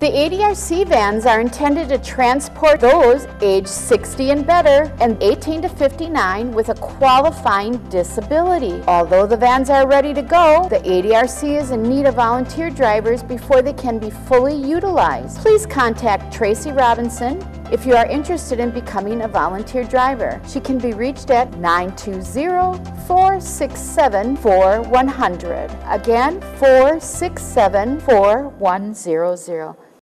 The ADRC vans are intended to transport those age 60 and better and 18 to 59 with a qualifying disability. Although the vans are ready to go, the ADRC is in need of volunteer drivers before they can be fully utilized. Please contact Tracy Robinson if you are interested in becoming a volunteer driver. She can be reached at 920-467-4100. Again, 467-4100.